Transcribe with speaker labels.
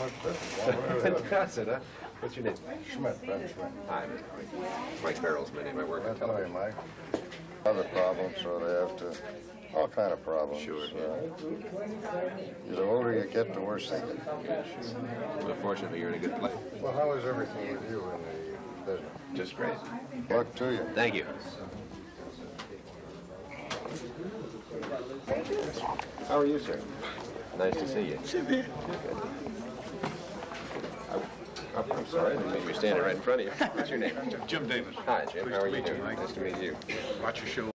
Speaker 1: Fantastic, huh? What's your name?
Speaker 2: Schmidt, Ben Schmidt.
Speaker 1: Hi, Mike Farrell's my name. I work at television.
Speaker 2: Mike. Other problems, so they have to, all kind of problems.
Speaker 1: Sure.
Speaker 2: The older you get, the worse they get.
Speaker 1: Well, fortunately, you're in a good place.
Speaker 2: Well, how is everything with you in the business?
Speaker 1: Just great.
Speaker 2: Luck to you.
Speaker 1: Thank you. How are you, sir? Nice to see you. Good. I'm sorry, I didn't mean you were standing right in front of you. What's your name?
Speaker 3: Jim Davis.
Speaker 1: Hi, Jim. How are you
Speaker 3: Pleased to meet
Speaker 1: doing?
Speaker 3: you, Mike.
Speaker 1: Nice to meet you.
Speaker 3: Watch your show.